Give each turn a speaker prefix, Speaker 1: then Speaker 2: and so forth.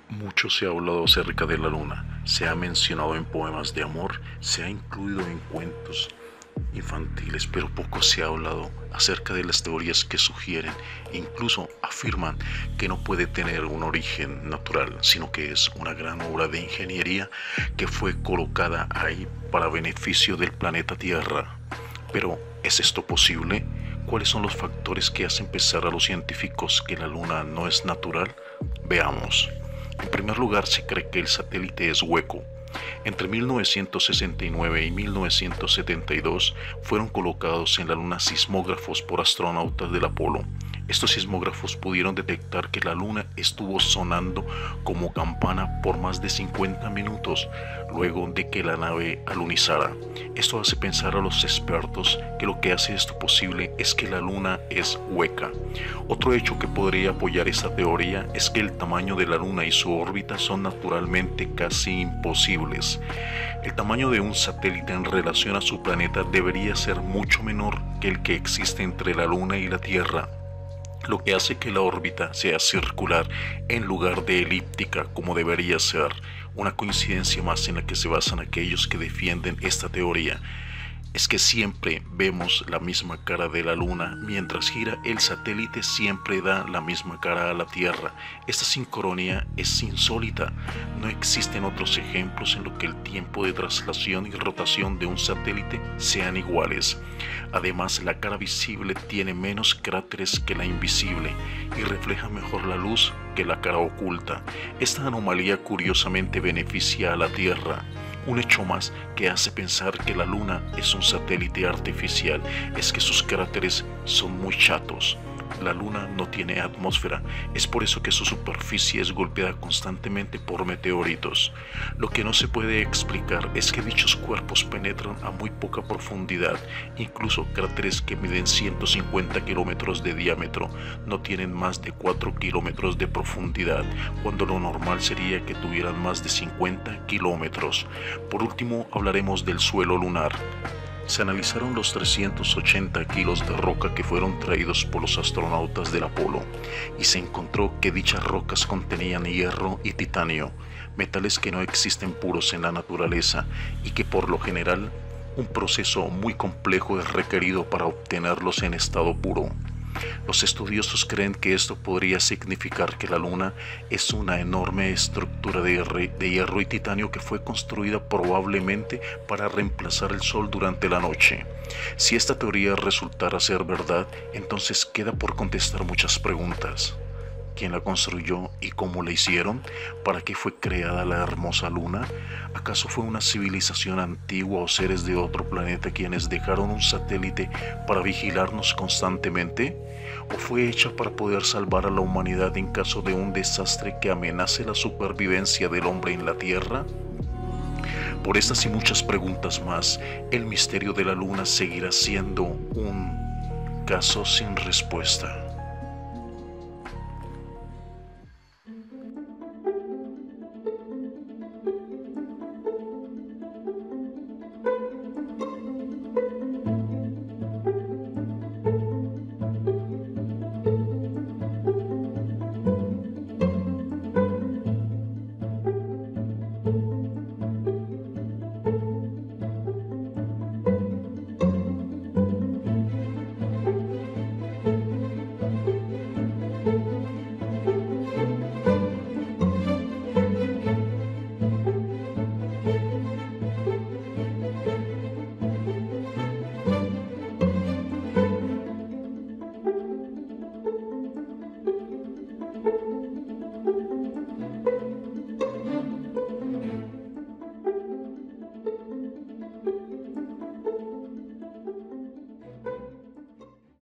Speaker 1: Mucho se ha hablado acerca de la luna, se ha mencionado en poemas de amor, se ha incluido en cuentos infantiles, pero poco se ha hablado acerca de las teorías que sugieren e incluso afirman que no puede tener un origen natural, sino que es una gran obra de ingeniería que fue colocada ahí para beneficio del planeta Tierra. Pero, ¿es esto posible? ¿Cuáles son los factores que hacen pensar a los científicos que la luna no es natural? Veamos. En primer lugar, se cree que el satélite es hueco. Entre 1969 y 1972 fueron colocados en la luna sismógrafos por astronautas del Apolo. Estos sismógrafos pudieron detectar que la luna estuvo sonando como campana por más de 50 minutos luego de que la nave alunizara. Esto hace pensar a los expertos que lo que hace esto posible es que la luna es hueca. Otro hecho que podría apoyar esta teoría es que el tamaño de la luna y su órbita son naturalmente casi imposibles. El tamaño de un satélite en relación a su planeta debería ser mucho menor que el que existe entre la luna y la Tierra, lo que hace que la órbita sea circular en lugar de elíptica como debería ser, una coincidencia más en la que se basan aquellos que defienden esta teoría. Es que siempre vemos la misma cara de la luna, mientras gira el satélite siempre da la misma cara a la Tierra. Esta sincronía es insólita. No existen otros ejemplos en los que el tiempo de traslación y rotación de un satélite sean iguales. Además, la cara visible tiene menos cráteres que la invisible y refleja mejor la luz que la cara oculta. Esta anomalía curiosamente beneficia a la Tierra. Un hecho más que hace pensar que la luna es un satélite artificial es que sus cráteres son muy chatos. La luna no tiene atmósfera, es por eso que su superficie es golpeada constantemente por meteoritos. Lo que no se puede explicar es que dichos cuerpos penetran a muy poca profundidad, incluso cráteres que miden 150 kilómetros de diámetro no tienen más de 4 kilómetros de profundidad, cuando lo normal sería que tuvieran más de 50 kilómetros. Por último, hablaremos del suelo lunar. Se analizaron los 380 kilos de roca que fueron traídos por los astronautas del Apolo y se encontró que dichas rocas contenían hierro y titanio, metales que no existen puros en la naturaleza y que por lo general un proceso muy complejo es requerido para obtenerlos en estado puro. Los estudiosos creen que esto podría significar que la Luna es una enorme estructura de hierro y titanio que fue construida probablemente para reemplazar el Sol durante la noche. Si esta teoría resultara ser verdad, entonces queda por contestar muchas preguntas. ¿Quién la construyó y cómo la hicieron? ¿Para qué fue creada la hermosa luna? ¿Acaso fue una civilización antigua o seres de otro planeta quienes dejaron un satélite para vigilarnos constantemente? ¿O fue hecha para poder salvar a la humanidad en caso de un desastre que amenace la supervivencia del hombre en la Tierra? Por estas y muchas preguntas más, el misterio de la luna seguirá siendo un caso sin respuesta.